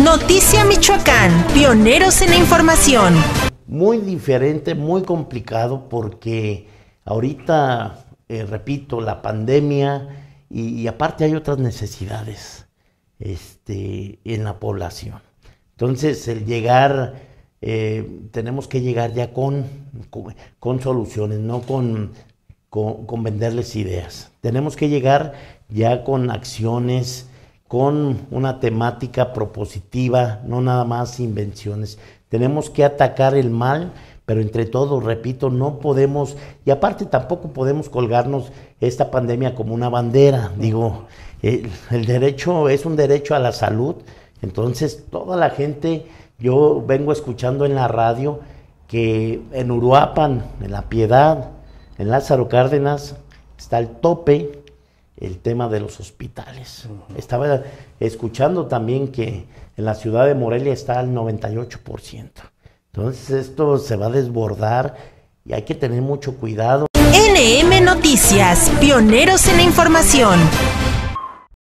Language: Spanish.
Noticia Michoacán, pioneros en la información. Muy diferente, muy complicado porque ahorita, repito, la pandemia y aparte hay otras necesidades en la población. Entonces el llegar, tenemos que llegar ya con soluciones, no con venderles ideas. Tenemos que llegar ya con acciones, con una temática propositiva, no nada más invenciones. Tenemos que atacar el mal, pero entre todos, repito, no podemos, y aparte tampoco podemos colgarnos esta pandemia como una bandera. Digo, el derecho es un derecho a la salud, entonces toda la gente, yo vengo escuchando en la radio que en Uruapan, en La Piedad, en Lázaro Cárdenas, está el tope el tema de los hospitales. Estaba escuchando también que en la ciudad de Morelia está al 98%. Entonces esto se va a desbordar y hay que tener mucho cuidado. NM Noticias, pioneros en la información.